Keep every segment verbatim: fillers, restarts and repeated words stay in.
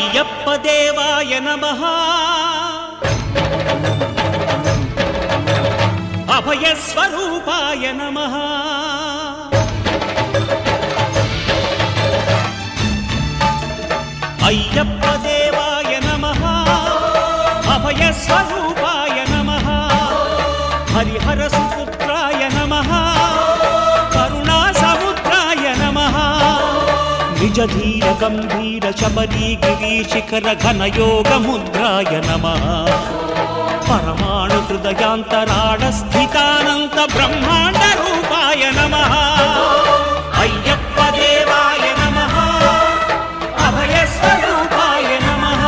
అయ్యప్ప దేవాయ నమః అభయ స్వరూపాయ నమః అయ్యప్ప దేవాయ నమః అభయ స్వరూపాయ నమః హరిహర సుపుత్రాయ నమః కరుణా సముద్రాయ నమః నిజ ధీర గంభీర శబరీ గిరి శిఖర ఘన యోగ ముద్రాయ నమః పరమాణు హృదయాంతరాళ స్థితానంత బ్రహ్మాండ రూపాయ నమః అయ్యప్ప దేవాయ నమః అభయ స్వరూపాయ నమః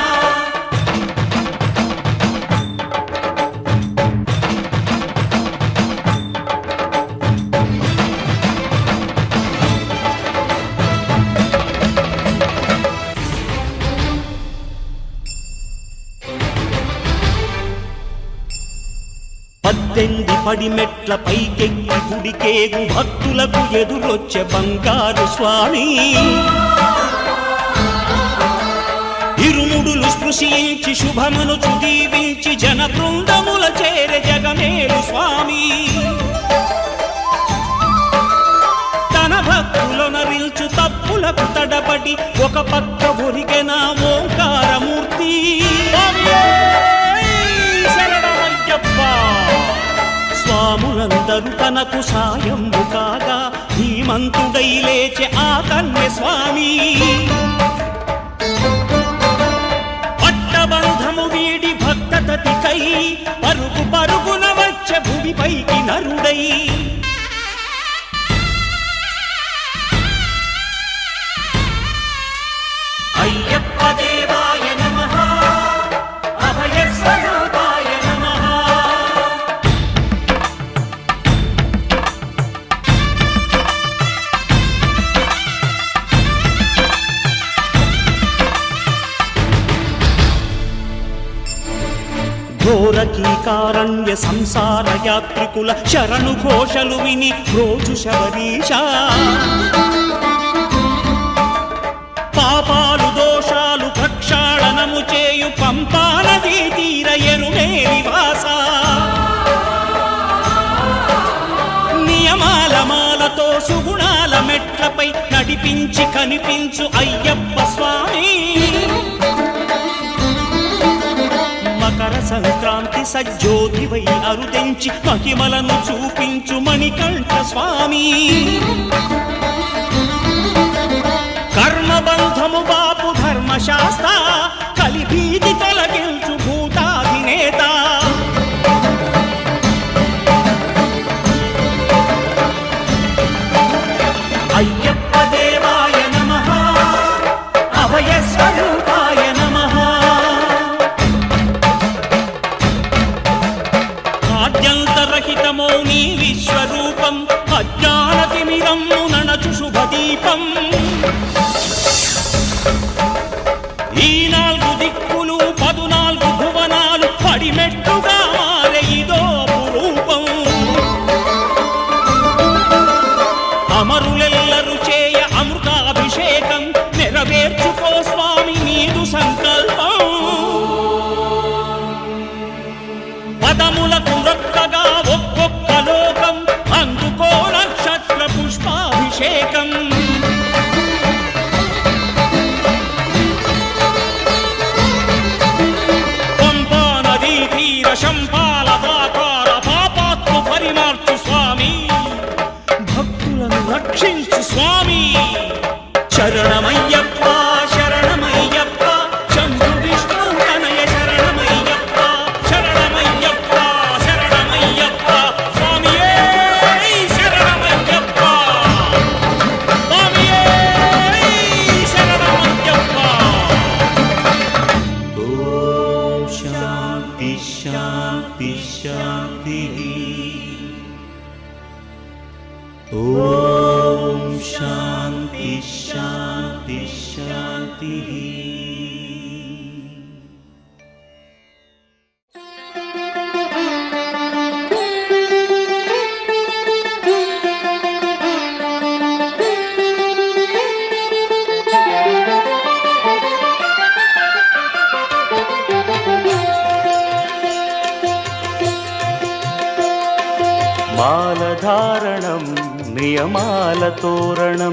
పద్దెనిమిది పడిమెట్ల పైకెక్కి గుడికేగు భక్తులకు ఎదురొచ్చే బంగారు స్వామి ఇరుముడులు స్పృశించి శుభమును చుదీవించి జన బృందముల చేరే జగమేలు స్వామి తన భక్తులొనరిల్చు తప్పులకు తడబడి ఒక పక్క ఒరిగెన ఓంకారమూర్తి స్వాములందరూ తనకు సాయము కాగా ధీమంతుడై లేచే ఆ కన్య స్వామి పట్టబంధము వీడి భక్తతతికై పరుగు పరుగున వచ్చే భూమిపైకి నరుడై అయ్యప్ప దేవాయ నమః అభయ స్వరూపాయ నమః ఘోరకీకారణ్య సంసార యాత్రికుల శరణు ఘోషలు విని రోజు శబరీష పాపాలు దోషాలు ప్రక్షాళనము చేయు పంపానదీ తీర ఎరుమే నివాస నియమాల మాలతో సుగుణాల మెట్లపై నడిపించి కనిపించు అయ్యప్ప స్వామి మకర సంక్రాంతి సజ్జోతివై అరుదెంచి మహిమలను చూపించు మణికంఠ స్వామి కర్మబంధము బాపు ధర్మశాస్త్ర కలిభీతి తొలగించు భూతాధినేత అయ్యప్ప దేవాయ నమః అభయ స్వరూపాయ నమః ఆద్యంతరహితమో నీ విశ్వరూపం అజ్ఞానతిమిరము ననచు శుభదీపం ఈ నాలుగు దిక్కులు పదునాలుగు భువనాలు పడిమెట్టుగా మారే ఇదో రూపం అమరులెల్లరు చేయ అమృతాభిషేకం నెరవేర్చుకో స్వామి నీదు సంకల్పం పదములకు రొక్కగా ఒక్కొక్క లోకం అందుకో నక్షత్ర పుష్పాభిషేకం పంపా నదీ తీర శంపాల దాకార పాపాత్మ పరిమార్చు స్వామి భక్తులను రక్షించు స్వామి శరణమయ్యప్ప శరణమయ్యప్ప శంభు విష్ణు తనయ శరణమయ్యప్ప శరణమయ్యప్ప శరణమయ్యప్ప స్వామియే శరణమయ్యప్ప స్వామియే శరణమయ్యప్ప ఓం శాంతి శాంతి శాంతి ఓం శాంతి శాంతి శాంతి మాలధారణం నియమాల తోరణం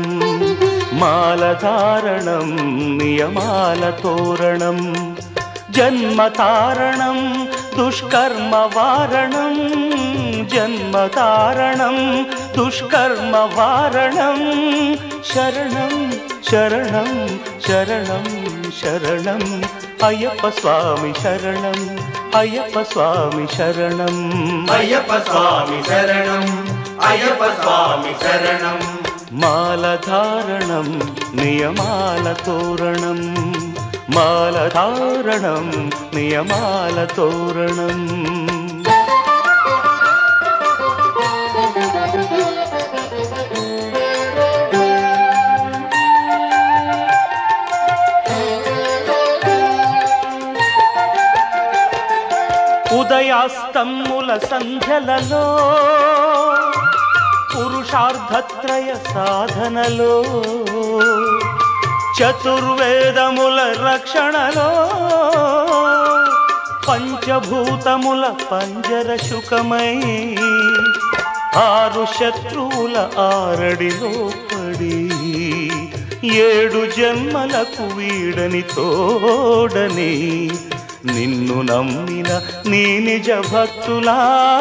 మాలధారణం నియమాల తోరణం జన్మతారణం దుష్కర్మ వారణం జన్మతారణం దుష్కర్మ వారణం శరణం శరణం శరణం శరణం అయ్యప్ప స్వామి శరణం అయ్యప్ప స్వామి శరణం అయ్యప్ప స్వామి శరణం అయ్యప్ప స్వామి శరణం మాలధారణం నియమాల తోరణం మాలధారణం నియమాల తోరణం ఉదయాస్తమ్ముల సంధ్యలలో పురుషార్థత్రయ సాధనలో చతుర్వేదముల రక్షణలో పంచభూతముల పంజర శుకమై ఆరు శత్రువుల ఆరడిలో పడి ఏడు జన్మలకు వీడని తోడని నిన్ను నమ్మిన నీ నిజ భక్తులా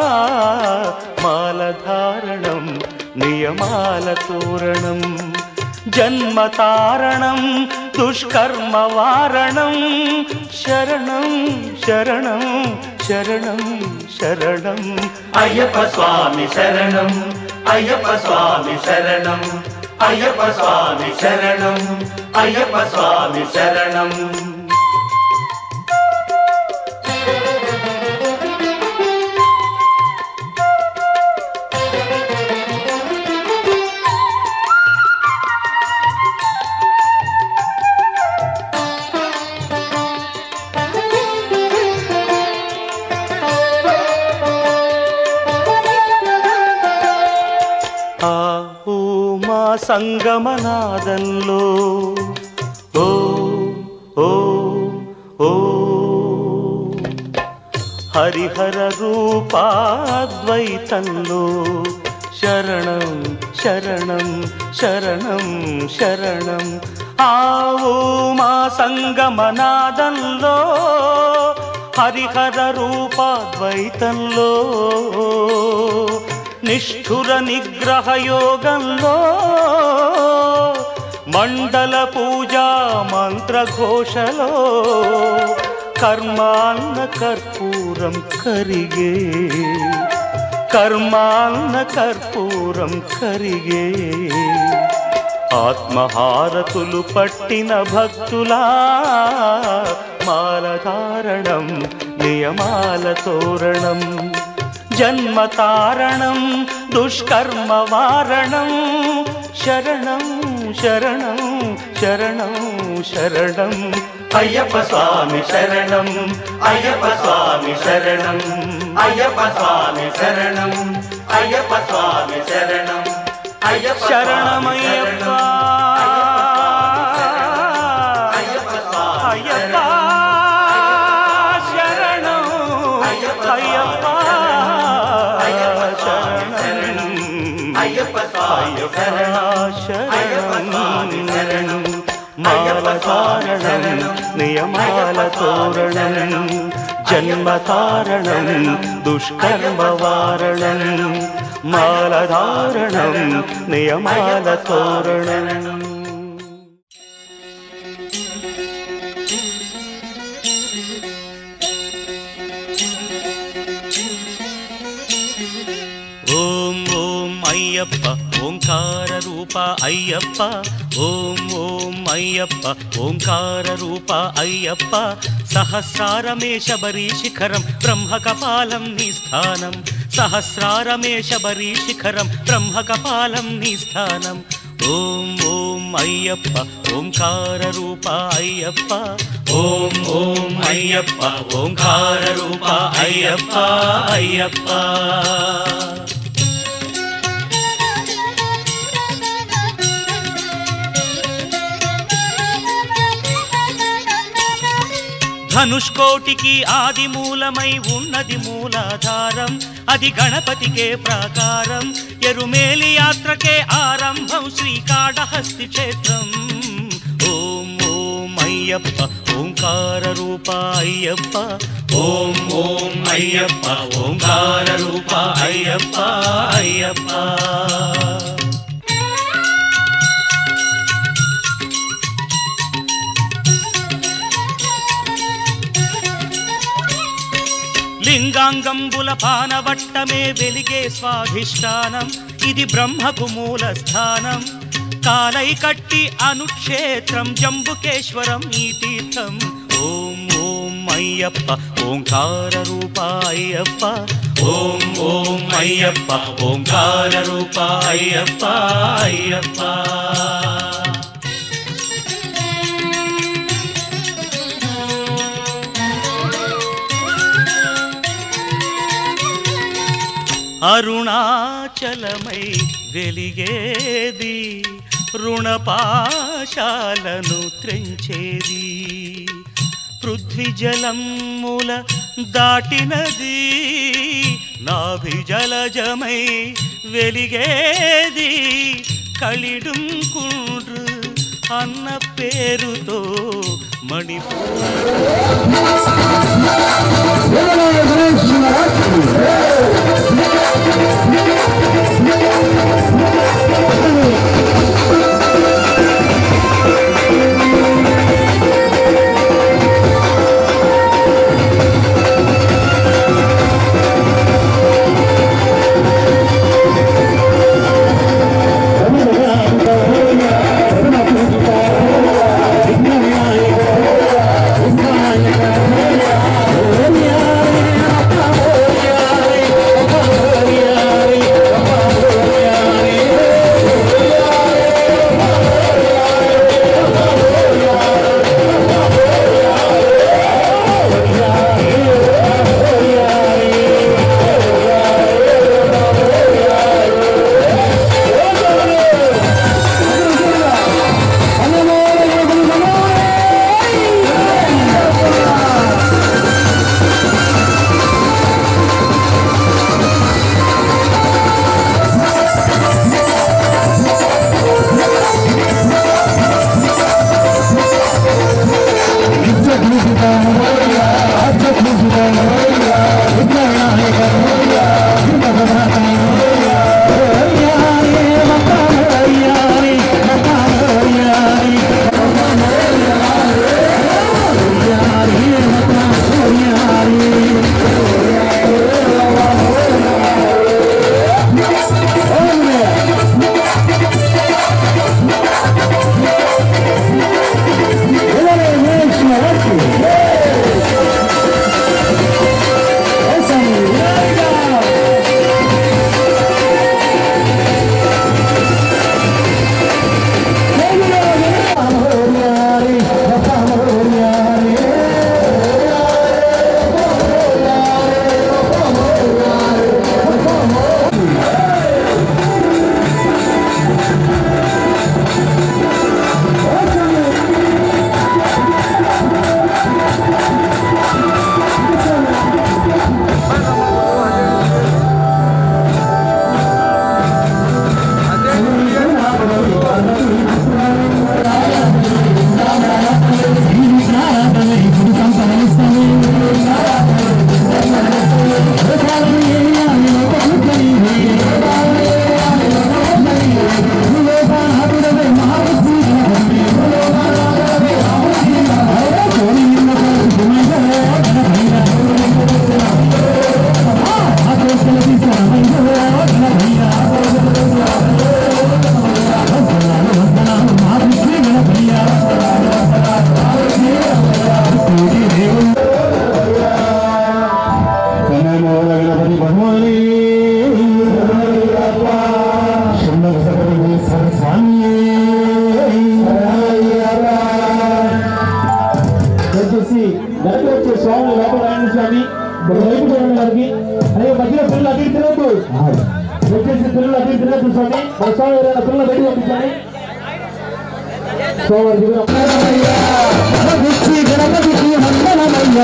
మాలధారణం నియమాల తోరణం జన్మతారణం దుష్కర్మ వారణం శరణం శరణం శరణం శరణం అయ్యప్ప స్వామి శరణం అయ్యప్ప స్వామి శరణం అయ్యప్ప స్వామి శరణం అయ్యప్ప స్వామి శరణం సంగమనాదంలో ఓ ఓ ఓ హరిహర రూపాద్వైతంలో శరణం శరణం శరణం శరణం ఆవు మా సంగమనాదంలో హరిహర రూపాద్వైతంలో నిష్ఠుర నిగ్రహ యోగంలో మండల పూజా మంత్రఘోషలో కర్మాన్న కర్పూరం కరిగే కర్మాన్న కర్పూరం కరిగే ఆత్మహారతులు పట్టిన భక్తులా మాలధారణం నియమాల తోరణం జన్మతారణం దుష్కర్మ వారణం శరణం శరణం శరణం శరణం అయ్యప్ప స్వామి శరణం అయ్యప్ప స్వామి శరణం అయ్యప్ప స్వామి శరణం అయ్యప్ప స్వామి శరణం అయ్యప్ప శరణమయ్యప్ప అయ్యప్ప స్వామి శరణం అయ్యప్ప శరణం అయ్యప్ప స్వామి శరణం మాలధారణం నియమాల తోరణం జన్మతారణం దుష్కర్మ వారణం మాలధారణం నియమాల తోరణం ఓం ఓం అయ్యప్ప ఓంకార రూప అయ్యప్ప ఓం ఓం అయ్యప్ప ఓంకార రూప అయ్యప్ప సహస్రారమే శబరీ శిఖరం బ్రహ్మకపాలం నీ స్థానం సహస్రారమే శబరీ శిఖరం బ్రహ్మకపాలం నీ స్థానం ఓం ఓం అయ్యప్ప ఓంకార రూప అయ్యప్ప ఓం ఓం అయ్యప్ప ఓంకార రూప అయ్యప్ప అయ్యప్ప ధనుష్కోటికి ఆది మూలమై ఉన్నది మూలాధారం, అది గణపతికే ప్రాకారం, ఎరుమేలి యాత్రకే ఆరంభం శ్రీకాళహస్తి క్షేత్రం. ఓం ఓం అయ్యప్ప ఓంకార రూప అయ్యప్ప, ఓం ఓం అయ్యప్ప ఓంకార రూప అయ్యప్ప అయ్యప్ప. లింగాంగంబుల పానవట్టమే వెలిగే స్వాధిష్టానం, ఇది బ్రహ్మకు మూల స్థానం, కాలై కట్టి అనుక్షేత్రం జంబుకేశ్వరం ఈ తీర్థం. ఓం ఓం అయ్యప్ప ఓంకార రూప అయ్యప్ప, ఓం ఓం అయ్యప్ప ఓంకార రూప అయ్యప్ప అయ్యప్ప. అరుణాచలమై వెలిగేది, రుణపాశాలను త్రెంచేది, పృథ్వీజలముల దాటినది, నాభిజలజమై వెలిగేది, కలిడుంకుండ్రు అన్న పేరుతో మణిపూర్. గణపతికి వందనమయ్య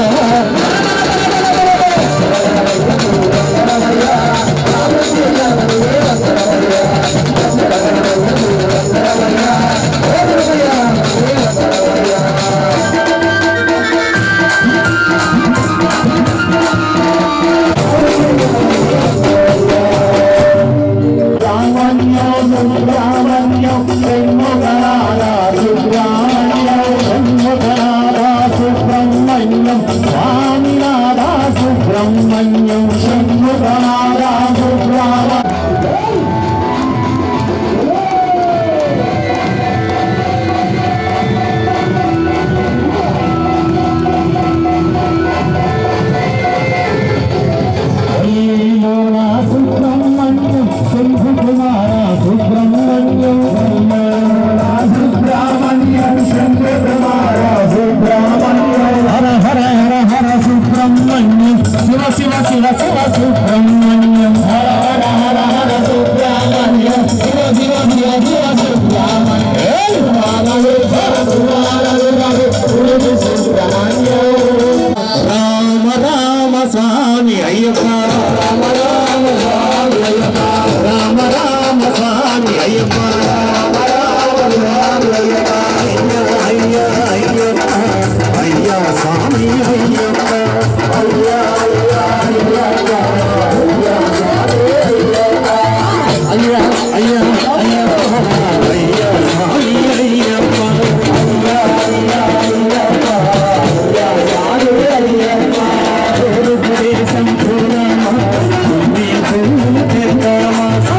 శివ శివ సుబ్రహ్మణ్యం హర హర హర హర సుబ్రహ్మణ్యం శివ శివ శివ శివ సుబ్రహ్మణ్యం బాలలు బాలలు బాలలు సుబ్రహ్మణ్యం రామ రామ స్వామి అయ్యప్ప రామ రామ స్వామి అయ్యప్ప రామ రామ స్వామి అయ్యప్ప రామ రామ స్వామి అయ్యప్ప అయ్య అయ్య అయ్య స్వామి అయ్యప్ప అయ్య అయ్య అయ్య అయ్య స్వామి అయ్యప్ప అయ్య అయ్య అయ్య అయ్య స్వామి అయ్యప్ప అయ్య అయ్య అయ్య అయ్య స్వామి అయ్యప్ప దేశం పూర్ణమ నీ పూర్ణ తీర్థమ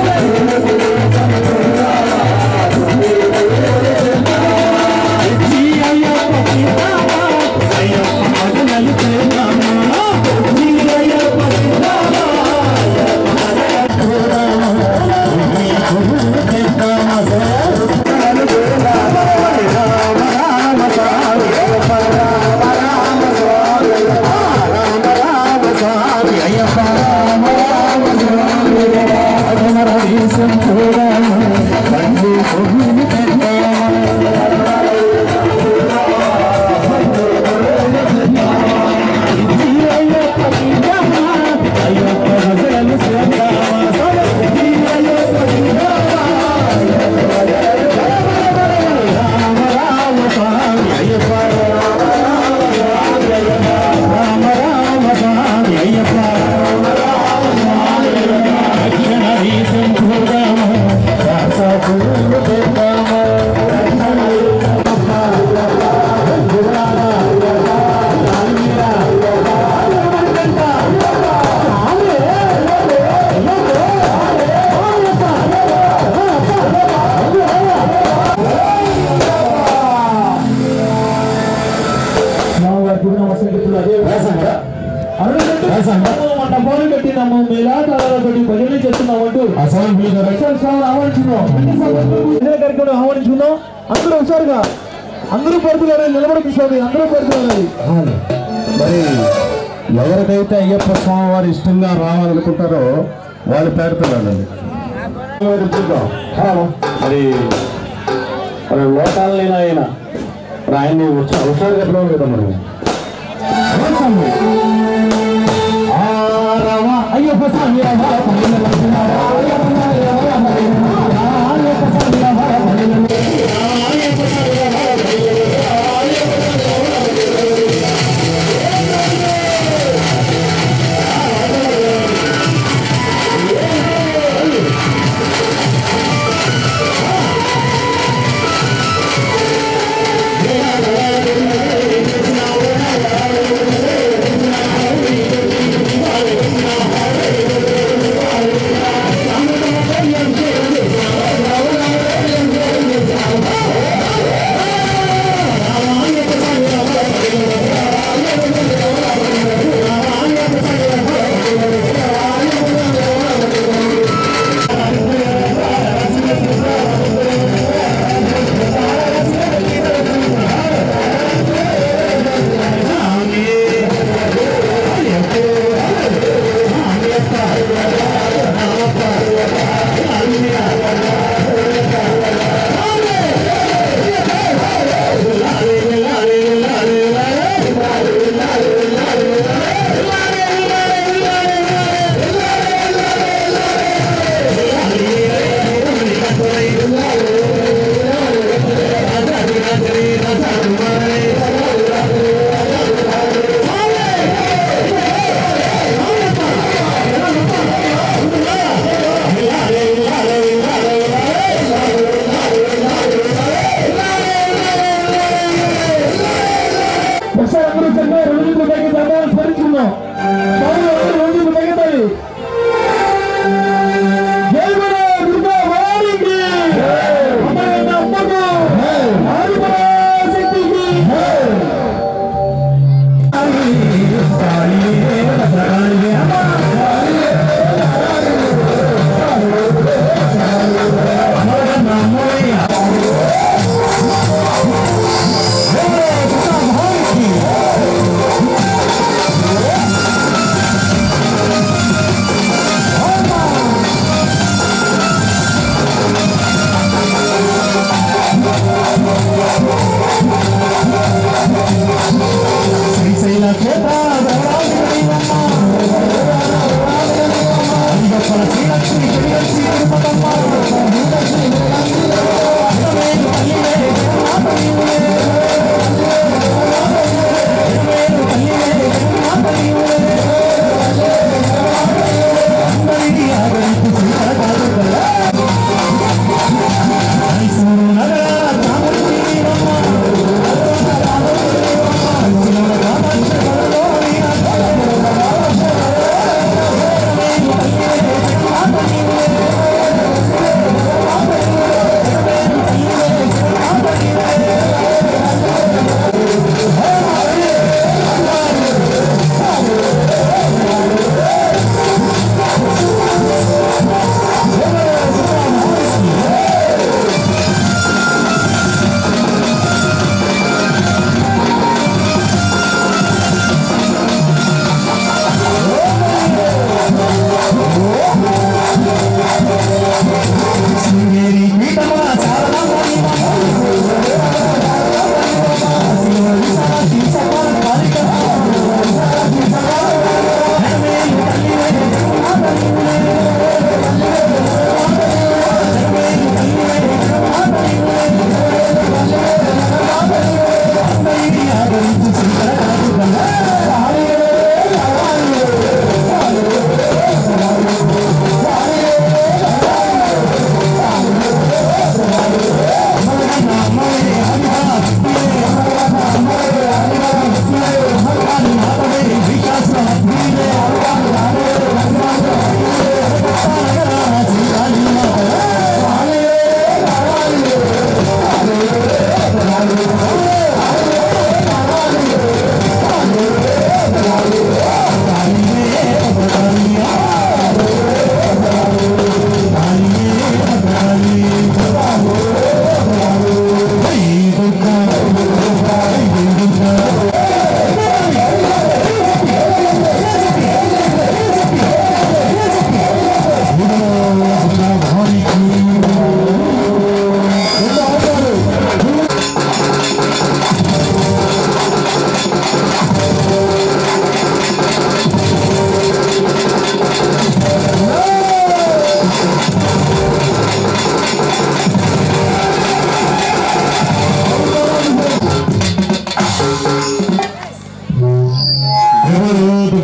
ఆహ్వానించుకుందాం. అందరూ హుషారుగా అందరూ పడుతున్నారు, నిలబడిపిస్తుంది, అందరూ పడుతున్నారు. మరి ఎవరికైతే అయ్యప్ప స్వామి వారు ఇష్టంగా రావాలనుకుంటారో వాళ్ళు పెడుతున్నారండి. మరి మరి లోకాలైనా ఆయన ఆయన్ని హుషారుగా పిలవాలి కదా. మరి అయ్యప్ప స్వామి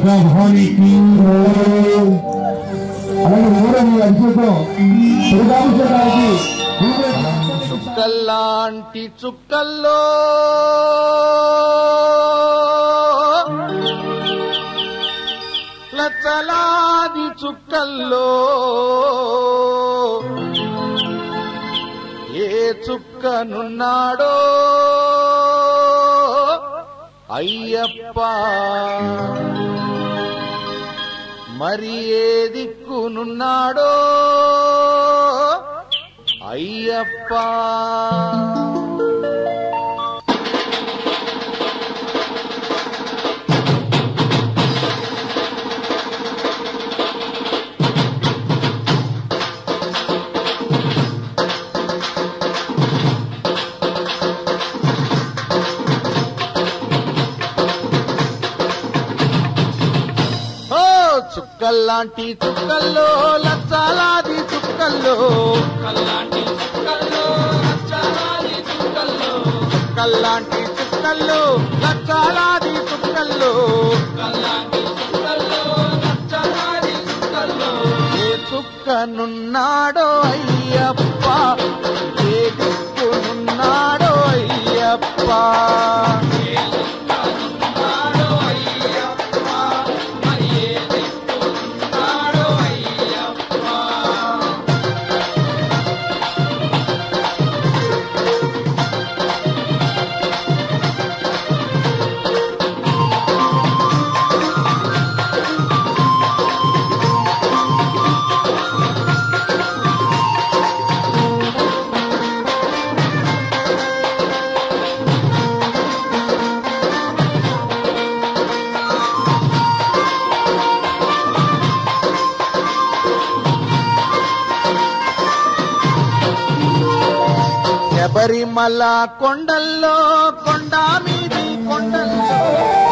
దుర్గా భవానీకి అలాగే మూడవ అభిషేకం దుర్గాభిషేకానికి చుక్కల్లాంటి చుక్కల్లో లచ్చలాది చుక్కల్లో ఏ చుక్కనున్నాడో అయ్యప్ప, మరి ఏ దిక్కునున్నాడో అయ్యప్ప. చుక్కల్లాంటి చుక్కల్లో లచ్చాలాది చుక్కల్లో చుక్కల్లాంటి చుక్కల్లో లచ్చాలాది చుక్కల్లో చుక్కల్లాంటి చుక్కల్లో లచ్చాలాది చుక్కల్లో చుక్కల్లాంటి చుక్కల్లో లచ్చాలాది చుక్కల్లో ఏ చుక్కనున్నాడో అయ్యప్ప, ఏ దిక్కునున్నాడో అయ్యప్ప. శబరిమల కొండల్లో కొండ మీది కొండల్లో